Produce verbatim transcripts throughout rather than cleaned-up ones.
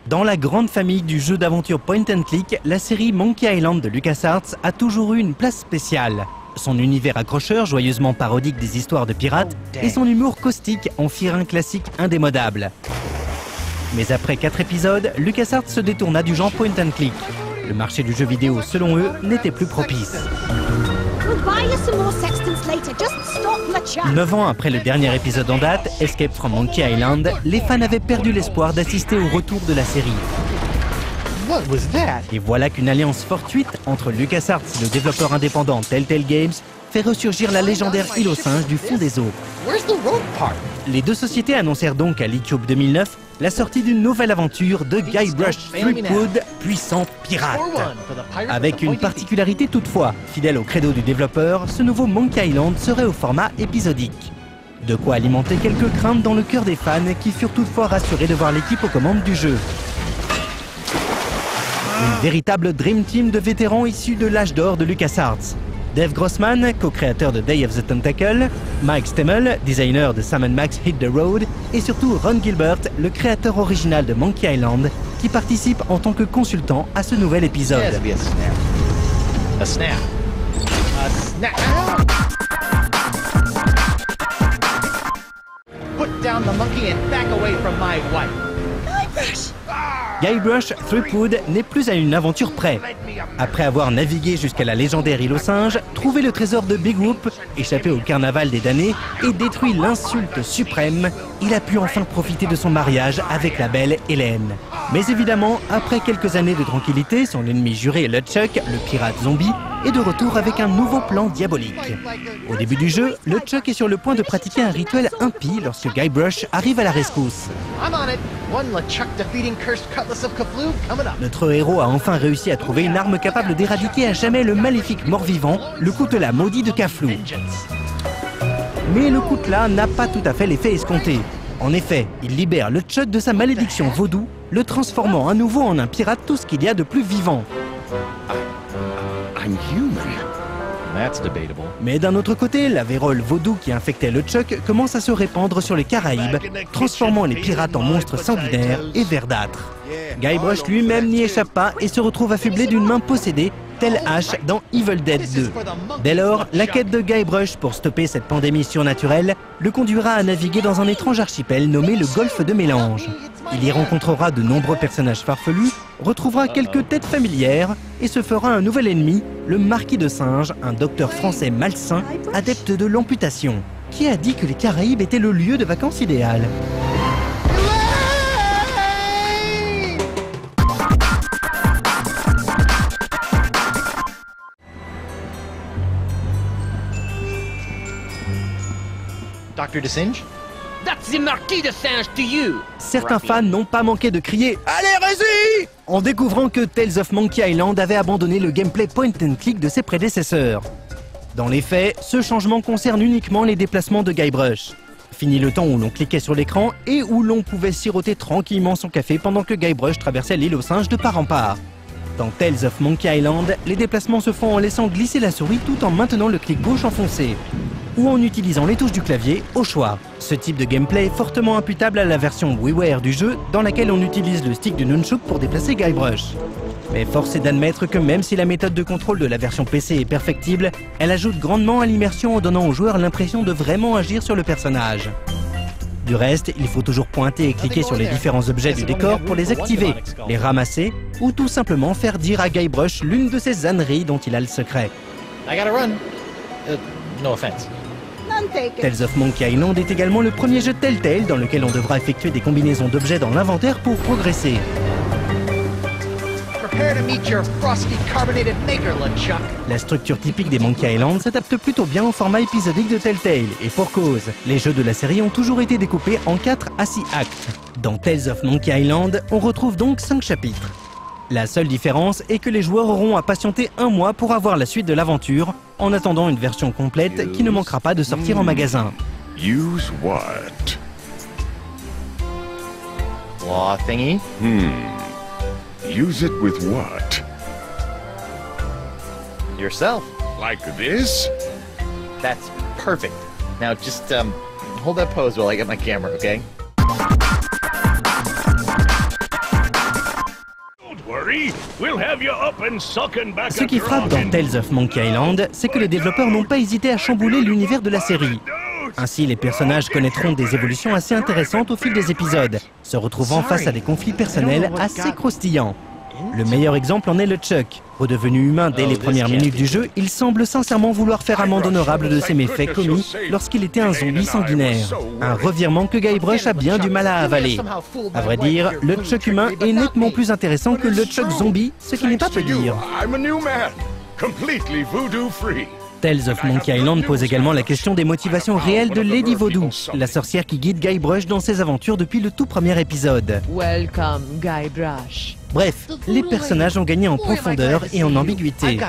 Dans la grande famille du jeu d'aventure point and click, la série Monkey Island de LucasArts a toujours eu une place spéciale. Son univers accrocheur, joyeusement parodique des histoires de pirates, et son humour caustique en firent un classique indémodable. Mais après quatre épisodes, LucasArts se détourna du genre point and click. Le marché du jeu vidéo, selon eux, n'était plus propice. Neuf ans après le dernier épisode en date, Escape from Monkey Island, les fans avaient perdu l'espoir d'assister au retour de la série. Et voilà qu'une alliance fortuite entre LucasArts et le développeur indépendant Telltale Games fait ressurgir la légendaire île aux singes du fond des eaux. Les deux sociétés annoncèrent donc à l'eCube deux mille neuf la sortie d'une nouvelle aventure de Guybrush Threepwood, puissant pirate. Avec une particularité toutefois, fidèle au credo du développeur, ce nouveau Monkey Island serait au format épisodique. De quoi alimenter quelques craintes dans le cœur des fans qui furent toutefois rassurés de voir l'équipe aux commandes du jeu. Une véritable Dream Team de vétérans issus de l'âge d'or de LucasArts. Dave Grossman, co-créateur de Day of the Tentacle, Mike Stemmel, designer de Sam and Max Hit the Road, et surtout Ron Gilbert, le créateur original de Monkey Island, qui participe en tant que consultant à ce nouvel épisode. A snap. A snap. Put down the monkey and back away from my wife. Guybrush Guybrush Threepwood n'est plus à une aventure près. Après avoir navigué jusqu'à la légendaire île aux singes, trouvé le trésor de Big Whoop, échappé au carnaval des damnés et détruit l'insulte suprême, il a pu enfin profiter de son mariage avec la belle Hélène. Mais évidemment, après quelques années de tranquillité, son ennemi juré LeChuck, le pirate zombie, est de retour avec un nouveau plan diabolique. Au début du jeu, LeChuck est sur le point de pratiquer un rituel impie lorsque Guybrush arrive à la rescousse. Notre héros a enfin réussi à trouver une arme capable d'éradiquer à jamais le maléfique mort-vivant, le coutelas maudit de Caflou. Mais le coutelas n'a pas tout à fait l'effet escompté. En effet, il libère LeChuck de sa malédiction vaudou, le transformant à nouveau en un pirate tout ce qu'il y a de plus vivant. I'm human. That's debatable. Mais d'un autre côté, la vérole vaudou qui infectait LeChuck commence à se répandre sur les Caraïbes, transformant les pirates en monstres sanguinaires et verdâtres. Guybrush lui-même n'y échappe pas et se retrouve affublé d'une main possédée, tel Ash dans Evil Dead deux. Dès lors, la quête de Guybrush pour stopper cette pandémie surnaturelle le conduira à naviguer dans un étrange archipel nommé le Golfe de Mélange. Il y rencontrera de nombreux personnages farfelus, retrouvera quelques têtes familières et se fera un nouvel ennemi, le Marquis de Singe, un docteur français malsain, adepte de l'amputation. Qui a dit que les Caraïbes étaient le lieu de vacances idéal ? Docteur de Singe? That's the Marquis de Singe to you! Certains fans n'ont pas manqué de crier « Allez, hérésie !» en découvrant que Tales of Monkey Island avait abandonné le gameplay point and click de ses prédécesseurs. Dans les faits, ce changement concerne uniquement les déplacements de Guybrush. Fini le temps où l'on cliquait sur l'écran et où l'on pouvait siroter tranquillement son café pendant que Guybrush traversait l'île aux singes de part en part. Dans Tales of Monkey Island, les déplacements se font en laissant glisser la souris tout en maintenant le clic gauche enfoncé, ou en utilisant les touches du clavier au choix. Ce type de gameplay est fortement imputable à la version WiiWare du jeu, dans laquelle on utilise le stick de Nunchuk pour déplacer Guybrush. Mais force est d'admettre que même si la méthode de contrôle de la version P C est perfectible, elle ajoute grandement à l'immersion en donnant aux joueurs l'impression de vraiment agir sur le personnage. Du reste, il faut toujours pointer et cliquer sur les différents objets du décor pour les activer, les ramasser, ou tout simplement faire dire à Guybrush l'une de ces âneries dont il a le secret. I gotta run. Uh, no offense. Tales of Monkey Island est également le premier jeu Telltale dans lequel on devra effectuer des combinaisons d'objets dans l'inventaire pour progresser. La structure typique des Monkey Island s'adapte plutôt bien au format épisodique de Telltale, et pour cause, les jeux de la série ont toujours été découpés en quatre à six actes. Dans Tales of Monkey Island, on retrouve donc cinq chapitres. La seule différence est que les joueurs auront à patienter un mois pour avoir la suite de l'aventure, en attendant une version complète qui ne manquera pas de sortir en magasin. Use what? Claw thingy? Hmm. Use it with what? Yourself. Like this? That's perfect. Now just um, hold that pose while I get my camera, okay? Ce qui frappe dans Tales of Monkey Island, c'est que les développeurs n'ont pas hésité à chambouler l'univers de la série. Ainsi, les personnages connaîtront des évolutions assez intéressantes au fil des épisodes, se retrouvant face à des conflits personnels assez croustillants. Le meilleur exemple en est le Chuck. Redevenu humain dès les premières minutes du jeu, il semble sincèrement vouloir faire amende honorable de ses méfaits commis lorsqu'il était un zombie sanguinaire. Un revirement que Guybrush a bien du mal à avaler. À vrai dire, le Chuck humain est nettement plus intéressant que le Chuck zombie, ce qui n'est pas peu dire. Tales of Monkey Island pose également la question des motivations réelles de Lady Voodoo, la sorcière qui guide Guybrush dans ses aventures depuis le tout premier épisode. Welcome, Guybrush. Bref, les personnages ont gagné en profondeur et en ambiguïté.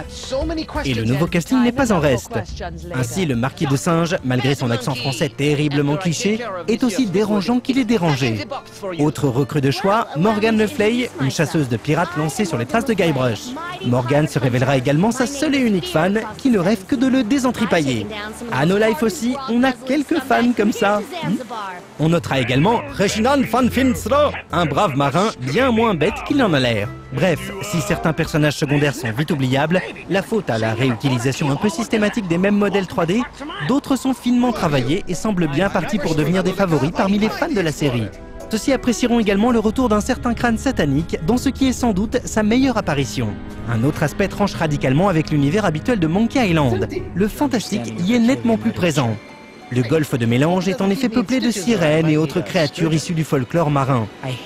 Et le nouveau casting n'est pas en reste. Ainsi, le marquis de singe, malgré son accent français terriblement cliché, est aussi dérangeant qu'il est dérangé. Autre recrue de choix, Morgan Le Fay, une chasseuse de pirates lancée sur les traces de Guybrush. Morgan se révélera également sa seule et unique fan, qui ne rêve que de le désentripailler. À No Life aussi, on a quelques fans comme ça. Hmm. On notera également Reginald Van Finstra, un brave marin bien moins bête qu'il en a l'air. Bref, si certains personnages secondaires sont vite oubliables, la faute à la réutilisation un peu systématique des mêmes modèles trois D, d'autres sont finement travaillés et semblent bien partis pour devenir des favoris parmi les fans de la série. Ceux-ci apprécieront également le retour d'un certain crâne satanique, dans ce qui est sans doute sa meilleure apparition. Un autre aspect tranche radicalement avec l'univers habituel de Monkey Island. Le fantastique y est nettement plus présent. Le golfe de mélange est en effet peuplé de sirènes et autres créatures issues du folklore marin.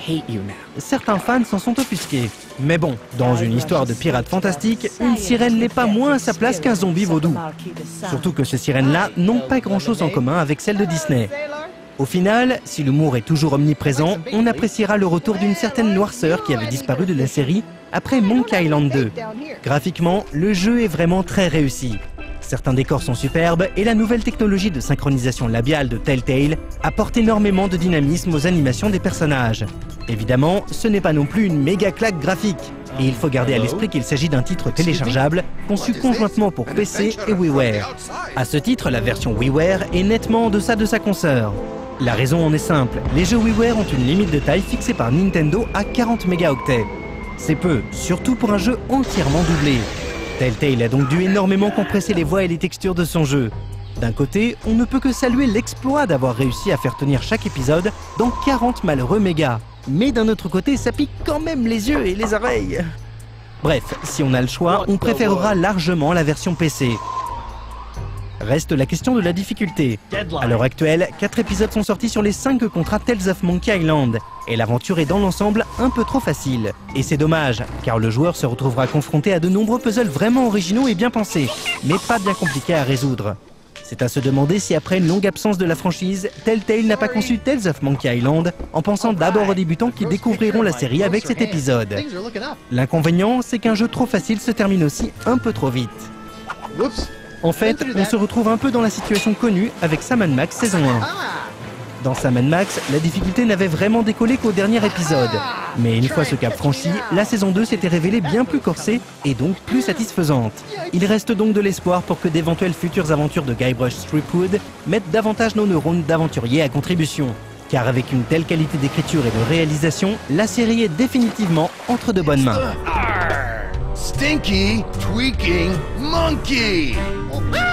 Certains fans s'en sont offusqués. Mais bon, dans une histoire de pirates fantastiques, une sirène n'est pas moins à sa place qu'un zombie vaudou. Surtout que ces sirènes-là n'ont pas grand-chose en commun avec celles de Disney. Au final, si l'humour est toujours omniprésent, on appréciera le retour d'une certaine noirceur qui avait disparu de la série après Monkey Island deux. Graphiquement, le jeu est vraiment très réussi. Certains décors sont superbes et la nouvelle technologie de synchronisation labiale de Telltale apporte énormément de dynamisme aux animations des personnages. Évidemment, ce n'est pas non plus une méga claque graphique. Et il faut garder à l'esprit qu'il s'agit d'un titre téléchargeable conçu conjointement pour P C et WiiWare. À ce titre, la version WiiWare est nettement en deçà de sa consoeur. La raison en est simple, les jeux WiiWare ont une limite de taille fixée par Nintendo à quarante mégaoctets. C'est peu, surtout pour un jeu entièrement doublé. Telltale a donc dû énormément compresser les voix et les textures de son jeu. D'un côté, on ne peut que saluer l'exploit d'avoir réussi à faire tenir chaque épisode dans quarante malheureux mégas. Mais d'un autre côté, ça pique quand même les yeux et les oreilles. Bref, si on a le choix, on préférera largement la version P C. Reste la question de la difficulté. À l'heure actuelle, quatre épisodes sont sortis sur les cinq contrats Tales of Monkey Island, et l'aventure est dans l'ensemble un peu trop facile. Et c'est dommage, car le joueur se retrouvera confronté à de nombreux puzzles vraiment originaux et bien pensés, mais pas bien compliqués à résoudre. C'est à se demander si après une longue absence de la franchise, Telltale n'a pas conçu Tales of Monkey Island en pensant d'abord aux débutants qui découvriront la série avec cet épisode. L'inconvénient, c'est qu'un jeu trop facile se termine aussi un peu trop vite. En fait, on se retrouve un peu dans la situation connue avec Sam and Max saison un. Dans Sam and Max, la difficulté n'avait vraiment décollé qu'au dernier épisode. Mais une fois ce cap franchi, la saison deux s'était révélée bien plus corsée et donc plus satisfaisante. Il reste donc de l'espoir pour que d'éventuelles futures aventures de Guybrush Threepwood mettent davantage nos neurones d'aventuriers à contribution. Car avec une telle qualité d'écriture et de réalisation, la série est définitivement entre de bonnes mains. Stinky Tweaking Monkey!